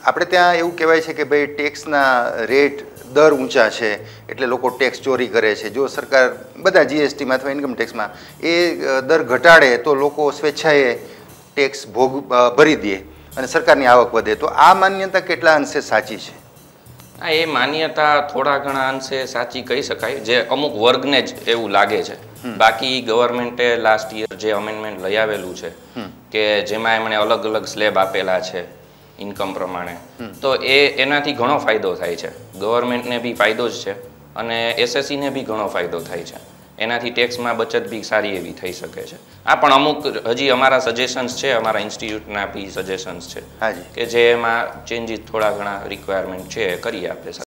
આપણે ત્યાં એવું કહેવાય છે કે ભાઈ ટેક્સના રેટ દર ઊંચા છે એટલે લોકો ટેક્સ ચોરી કરે છે. જો સરકાર બધા જીએસટીમાં અથવા ઇન્કમ ટેક્સમાં એ દર ઘટાડે તો લોકો સ્વેચ્છાએ ટેક્સ ભરી દે અને સરકારની આવક વધે. તો આ માન્યતા કેટલા અંશે સાચી છે? હા, એ માન્યતા થોડા ઘણા અંશે સાચી કહી શકાય, જે અમુક વર્ગને જ એવું લાગે છે. બાકી ગવર્મેન્ટે લાસ્ટ યર જે અમેન્ડમેન્ટ લઈ આવેલું છે કે જેમાં એમણે અલગ અલગ સ્લેબ આપેલા છે ઇન્કમ પ્રમાણે, તો એનાથી ઘણો ફાયદો થાય છે. ગવર્મેન્ટને બી ફાયદો જ છે અને એસએસસીને બી ઘણો ફાયદો થાય છે. એનાથી ટેક્સમાં બચત બી સારી એવી થઈ શકે છે. આ પણ અમુક હજી અમારા સજેશન્સ છે, અમારા ઇન્સ્ટિટ્યૂટના બી સજેશન્સ છે કે જે એમાં ચેન્જીસ થોડા ઘણા રિક્વાયરમેન્ટ છે એ કરી આપે.